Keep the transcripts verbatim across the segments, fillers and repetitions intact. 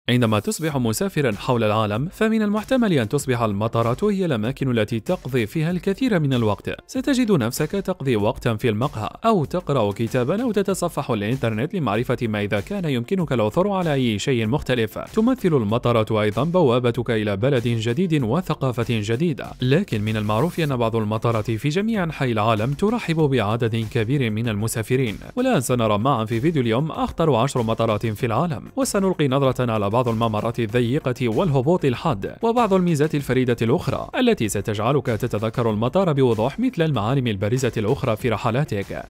عندما تصبح مسافرا حول العالم، فمن المحتمل أن تصبح المطارات هي الأماكن التي تقضي فيها الكثير من الوقت. ستجد نفسك تقضي وقتا في المقهى أو تقرأ كتابا أو تتصفح الإنترنت لمعرفة ما إذا كان يمكنك العثور على أي شيء مختلف. تمثل المطارات أيضا بوابتك إلى بلد جديد وثقافة جديدة، لكن من المعروف أن بعض المطارات في جميع أنحاء العالم ترحب بعدد كبير من المسافرين. والآن سنرى معا في فيديو اليوم أخطر عشر مطارات في العالم، وسنلقي نظرة على بعض الممرات الضيقة والهبوط الحاد وبعض الميزات الفريدة الأخرى التي ستجعلك تتذكر المطار بوضوح مثل المعالم البارزة الأخرى في رحلاتك.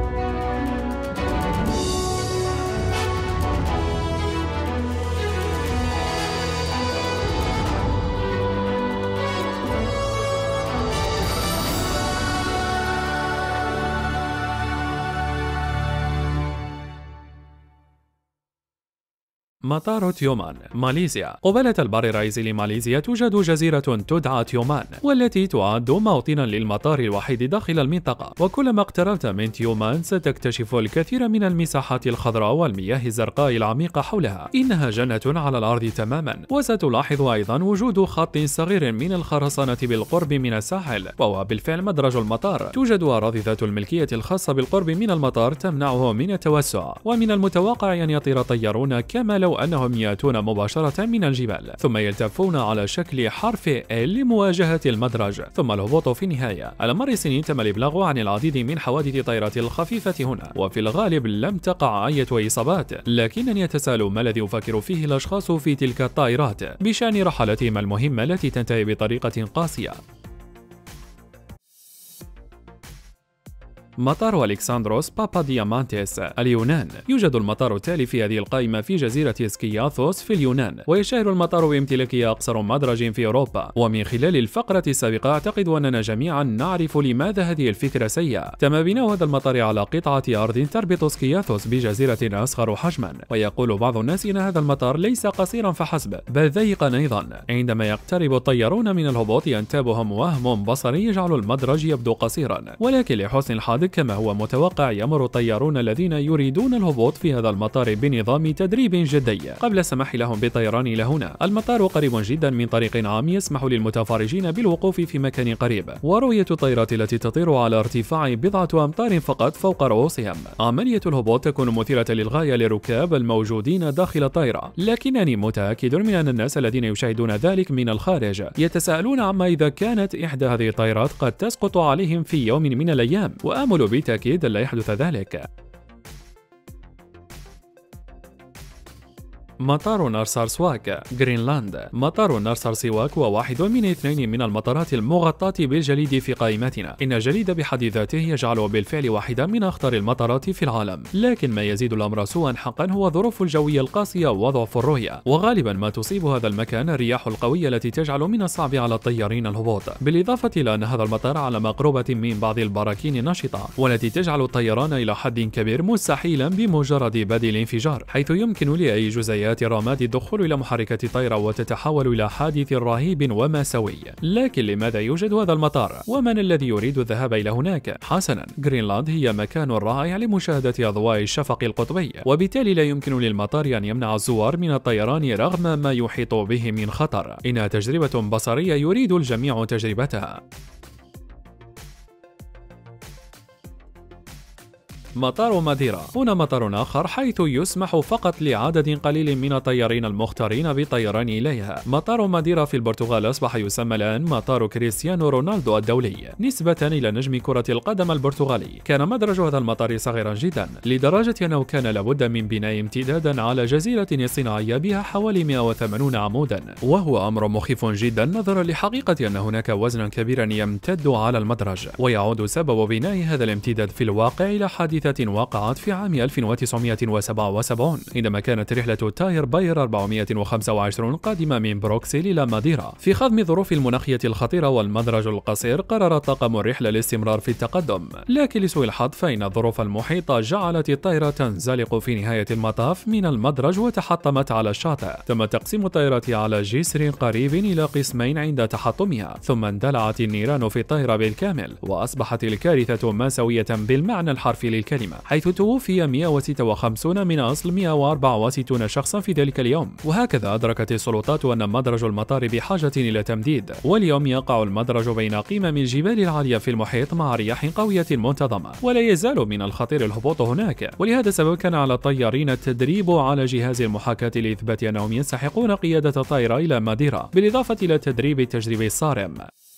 مطار تيومان، ماليزيا. قبالة البر الرئيسي لماليزيا توجد جزيرة تدعى تيومان، والتي تعد موطنا للمطار الوحيد داخل المنطقة. وكلما اقتربت من تيومان ستكتشف الكثير من المساحات الخضراء والمياه الزرقاء العميقة حولها. إنها جنة على الأرض تماما. وستلاحظ أيضا وجود خط صغير من الخرسانة بالقرب من الساحل، وهو بالفعل مدرج المطار. توجد أراضي ذات الملكية الخاصة بالقرب من المطار تمنعه من التوسع، ومن المتوقع أن يطير طيارون كما لو أنهم يأتون مباشرة من الجبال، ثم يلتفون على شكل حرف ال لمواجهة المدرج، ثم الهبوط في النهاية. على مر السنين تم الإبلاغ عن العديد من حوادث الطائرات الخفيفة هنا، وفي الغالب لم تقع أي إصابات، لكنني أتساءل ما الذي يفكر فيه الأشخاص في تلك الطائرات بشأن رحلاتهم المهمة التي تنتهي بطريقة قاسية. مطار ألكساندروس باباديامانتس، اليونان. يوجد المطار التالي في هذه القائمة في جزيرة سكياثوس في اليونان، ويشتهر المطار بامتلاك أقصر مدرج في أوروبا. ومن خلال الفقرة السابقة أعتقد أننا جميعا نعرف لماذا هذه الفكرة سيئة. تم بناء هذا المطار على قطعة أرض تربط سكياثوس بجزيرة أصغر حجما، ويقول بعض الناس إن هذا المطار ليس قصيرا فحسب بل ضيقا أيضا. عندما يقترب الطيارون من الهبوط ينتابهم وهم بصري يجعل المدرج يبدو قصيرا، ولكن لحسن الحظ كما هو متوقع يمر الطيارون الذين يريدون الهبوط في هذا المطار بنظام تدريب جدي قبل السماح لهم بالطيران إلى هنا. المطار قريب جدا من طريق عام يسمح للمتفرجين بالوقوف في مكان قريب ورؤية الطائرات التي تطير على ارتفاع بضعة أمتار فقط فوق رؤوسهم. عملية الهبوط تكون مثيرة للغاية للركاب الموجودين داخل الطائرة، لكنني متأكد من أن الناس الذين يشاهدون ذلك من الخارج يتساءلون عما إذا كانت إحدى هذه الطائرات قد تسقط عليهم في يوم من الأيام، وآمل بالتأكيد لا يحدث ذلك. مطار نارسارسواك، غرينلاند. مطار نارسارسواك هو واحد من اثنين من المطارات المغطاة بالجليد في قائمتنا. إن الجليد بحد ذاته يجعله بالفعل واحدا من أخطر المطارات في العالم، لكن ما يزيد الأمر سوءا حقا هو الظروف الجوية القاسية وضعف الرؤية. وغالبا ما تصيب هذا المكان الرياح القوية التي تجعل من الصعب على الطيارين الهبوط، بالإضافة إلى أن هذا المطار على مقربة من بعض البراكين النشطة والتي تجعل الطيران إلى حد كبير مستحيلا بمجرد بدء الانفجار، حيث يمكن لأي جزيئات الرماد الدخول إلى محركة الطائرة وتتحول إلى حادث رهيب ومأساوي. لكن لماذا يوجد هذا المطار؟ ومن الذي يريد الذهاب إلى هناك؟ حسنا، غرينلاند هي مكان رائع لمشاهدة أضواء الشفق القطبي، وبالتالي لا يمكن للمطار أن يمنع الزوار من الطيران رغم ما يحيط به من خطر. إنها تجربة بصرية يريد الجميع تجربتها. مطار ماديرا، هنا مطار آخر حيث يسمح فقط لعدد قليل من الطيارين المختارين بالطيران إليها. مطار ماديرا في البرتغال أصبح يسمى الآن مطار كريستيانو رونالدو الدولي نسبة إلى نجم كرة القدم البرتغالي. كان مدرج هذا المطار صغيرا جدا لدرجة أنه كان لابد من بناء امتدادا على جزيرة اصطناعية بها حوالي مئة وثمانين عمودا، وهو أمر مخيف جدا نظرا لحقيقة أن هناك وزنا كبيرا يمتد على المدرج. ويعود سبب بناء هذا الامتداد في الواقع إلى حادث وقعت في عام ألف وتسعمئة وسبعة وسبعين عندما كانت رحلة تاير باير أربعمئة وخمسة وعشرين قادمة من بروكسل إلى ماديرا. في خضم الظروف المناخية الخطيرة والمدرج القصير قرر طاقم الرحلة الاستمرار في التقدم، لكن لسوء الحظ فإن الظروف المحيطة جعلت الطائرة تنزلق في نهاية المطاف من المدرج وتحطمت على الشاطئ. تم تقسيم الطائرة على جسر قريب إلى قسمين عند تحطمها، ثم اندلعت النيران في الطائرة بالكامل، وأصبحت الكارثة مأساوية بالمعنى الحرفي للكلمة. الكلمة، حيث توفي مئة وستة وخمسين من أصل مئة وأربعة وستين شخصا في ذلك اليوم. وهكذا أدركت السلطات أن مدرج المطار بحاجة إلى تمديد، واليوم يقع المدرج بين قمم الجبال العالية في المحيط مع رياح قوية منتظمة، ولا يزال من الخطير الهبوط هناك. ولهذا السبب كان على الطيارين التدريب على جهاز المحاكاة لإثبات أنهم يستحقون قيادة الطائرة إلى ماديرا، بالإضافة إلى تدريب التجريب الصارم.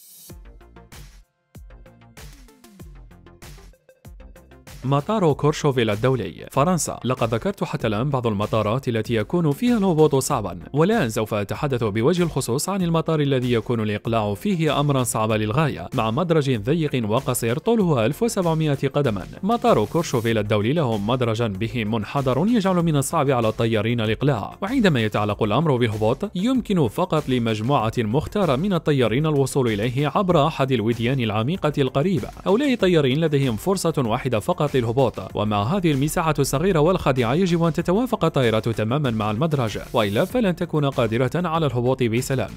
مطار كورشوفيل الدولي فرنسا. لقد ذكرت حتى الآن بعض المطارات التي يكون فيها الهبوط صعبا، والآن سوف أتحدث بوجه الخصوص عن المطار الذي يكون الإقلاع فيه أمرا صعبا للغاية، مع مدرج ضيق وقصير طوله ألف وسبعمئة قدما. مطار كورشوفيل الدولي له مدرجا به منحدر يجعل من الصعب على الطيارين الإقلاع، وعندما يتعلق الأمر بالهبوط يمكن فقط لمجموعة مختارة من الطيارين الوصول إليه عبر أحد الوديان العميقة القريبة. هؤلاء طيارين لديهم فرصة واحدة فقط للهبوط، ومع هذه المساحة الصغيرة والخادعة يجب أن تتوافق الطائرة تماما مع المدرج، وإلا فلن تكون قادرة على الهبوط بسلام.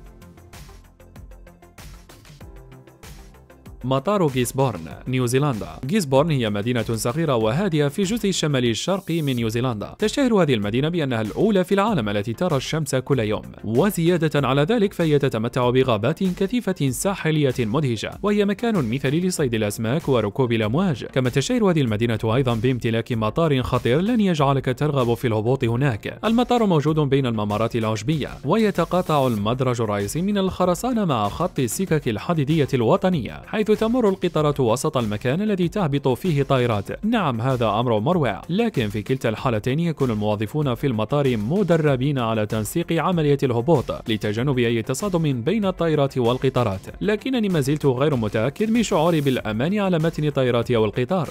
مطار غيسبورن نيوزيلندا. غيسبورن هي مدينة صغيرة وهادئة في الجزء الشمالي الشرقي من نيوزيلندا. تشتهر هذه المدينة بأنها الأولى في العالم التي ترى الشمس كل يوم، وزيادة على ذلك فهي تتمتع بغابات كثيفة ساحلية مدهشة، وهي مكان مثالي لصيد الأسماك وركوب الأمواج. كما تشتهر هذه المدينة أيضا بامتلاك مطار خطير لن يجعلك ترغب في الهبوط هناك. المطار موجود بين الممرات العشبية، ويتقاطع المدرج الرئيسي من الخرسانة مع خط السكك الحديدية الوطنية، حيث تمر القطارات وسط المكان الذي تهبط فيه طائرات. نعم، هذا أمر مروع، لكن في كلتا الحالتين يكون الموظفون في المطار مدربين على تنسيق عملية الهبوط لتجنب أي تصادم بين الطائرات والقطارات، لكنني ما زلت غير متأكد من شعوري بالأمان على متن الطائرة أو القطار.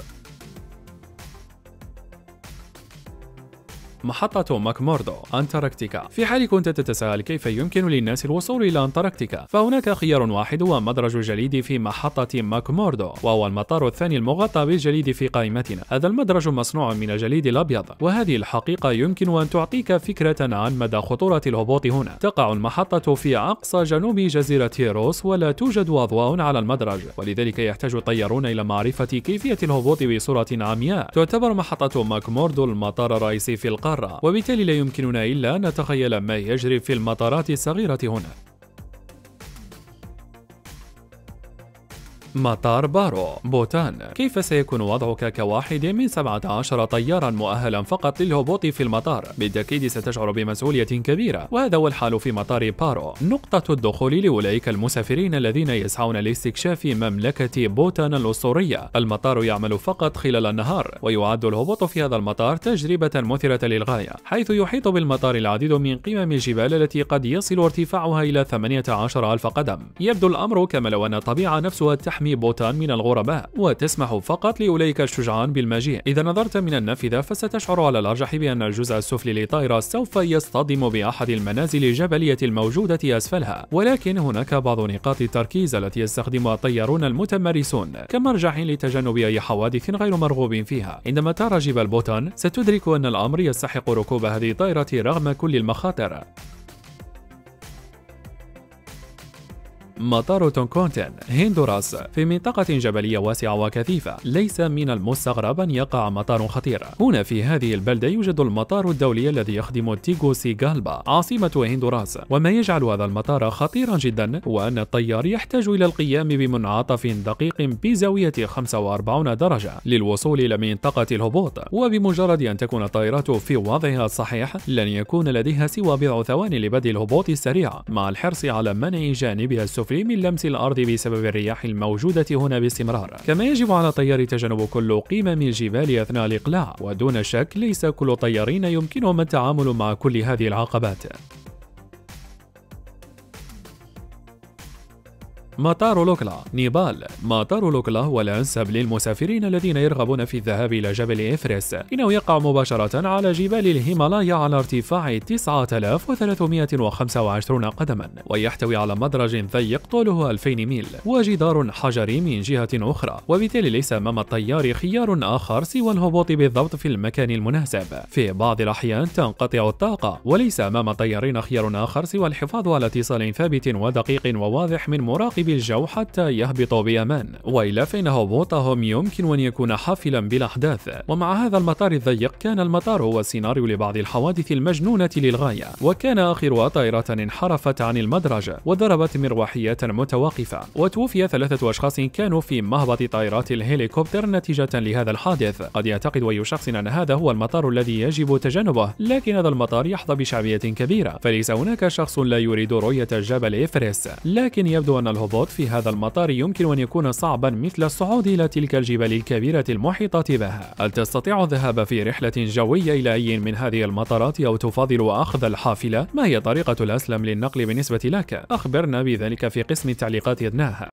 محطة ماكموردو أنتاركتيكا. في حال كنت تتساءل كيف يمكن للناس الوصول إلى أنتاركتيكا، فهناك خيار واحد هو مدرج الجليد في محطة ماكموردو، وهو المطار الثاني المغطى بالجليد في قائمتنا. هذا المدرج مصنوع من الجليد الأبيض، وهذه الحقيقة يمكن أن تعطيك فكرة عن مدى خطورة الهبوط هنا. تقع المحطة في أقصى جنوب جزيرة روس، ولا توجد أضواء على المدرج، ولذلك يحتاج الطيارون إلى معرفة كيفية الهبوط بصورة عمياء. تعتبر محطة ماكموردو المطار الرئيسي في القارة، وبالتالي لا يمكننا إلا أن نتخيل ما يجري في المطارات الصغيرة هنا. مطار بارو بوتان. كيف سيكون وضعك كواحد من سبعة عشر طيارا مؤهلا فقط للهبوط في المطار؟ بالتأكيد ستشعر بمسؤولية كبيرة، وهذا هو الحال في مطار بارو، نقطة الدخول لأولئك المسافرين الذين يسعون لاستكشاف مملكة بوتان الأسطورية. المطار يعمل فقط خلال النهار، ويعد الهبوط في هذا المطار تجربة مثيرة للغاية، حيث يحيط بالمطار العديد من قمم الجبال التي قد يصل ارتفاعها إلى ثمانية عشر ألف قدم. يبدو الأمر كما لو أن الطبيعة نفسها تحمي بوتان من الغرباء، وتسمح فقط لأولئك الشجعان بالمجيء. إذا نظرت من النافذة فستشعر على الأرجح بأن الجزء السفلي للطائرة سوف يصطدم بأحد المنازل الجبلية الموجودة أسفلها، ولكن هناك بعض نقاط التركيز التي يستخدمها الطيارون المتمرسون كمرجح لتجنب أي حوادث غير مرغوب فيها. عندما ترى جبال بوتان ستدرك أن الأمر يستحق ركوب هذه الطائرة رغم كل المخاطر. مطار تونكونتن هندوراس. في منطقة جبلية واسعة وكثيفة، ليس من المستغرب أن يقع مطار خطير. هنا في هذه البلدة يوجد المطار الدولي الذي يخدم تيغوسيغالبا عاصمة هندوراس، وما يجعل هذا المطار خطيرا جدا هو أن الطيار يحتاج إلى القيام بمنعطف دقيق بزاوية خمسة وأربعين درجة للوصول إلى منطقة الهبوط، وبمجرد أن تكون الطائرة في وضعها الصحيح لن يكون لديها سوى بضع ثواني لبدء الهبوط السريع، مع الحرص على منع جانبها السفلي من لمس الأرض بسبب الرياح الموجودة هنا باستمرار. كما يجب على الطيار تجنب كل قمم الجبال أثناء الإقلاع، ودون شك ليس كل الطيارين يمكنهم التعامل مع كل هذه العقبات. مطار لوكلا نيبال. مطار لوكلا هو الأنسب للمسافرين الذين يرغبون في الذهاب إلى جبل إيفرست، إنه يقع مباشرة على جبال الهيمالايا على ارتفاع تسعة آلاف وثلاثمئة وخمسة وعشرين قدما، ويحتوي على مدرج ضيق طوله ألفين ميل وجدار حجري من جهة أخرى، وبالتالي ليس أمام الطيار خيار آخر سوى الهبوط بالضبط في المكان المناسب. في بعض الأحيان تنقطع الطاقة، وليس أمام الطيارين خيار آخر سوى الحفاظ على اتصال ثابت ودقيق وواضح من مراقب مراقبي الجو حتى يهبطوا بأمان، وإلا فإن هبوطهم يمكن أن يكون حافلا بالأحداث. ومع هذا المطار الضيق كان المطار هو السيناريو لبعض الحوادث المجنونة للغاية، وكان آخرها طائرة انحرفت عن المدرج وضربت مروحيات متوقفة، وتوفي ثلاثة أشخاص كانوا في مهبط طائرات الهليكوبتر نتيجة لهذا الحادث. قد يعتقد أي شخص أن هذا هو المطار الذي يجب تجنبه، لكن هذا المطار يحظى بشعبية كبيرة، فليس هناك شخص لا يريد رؤية جبل إيفرست، لكن يبدو أن الهبوط في هذا المطار يمكن أن يكون صعبا مثل الصعود إلى تلك الجبال الكبيرة المحيطة بها. هل تستطيع الذهاب في رحلة جوية إلى أي من هذه المطارات أو تفضل أخذ الحافلة؟ ما هي الطريقة الأسلم للنقل بالنسبة لك؟ أخبرنا بذلك في قسم التعليقات أدناه.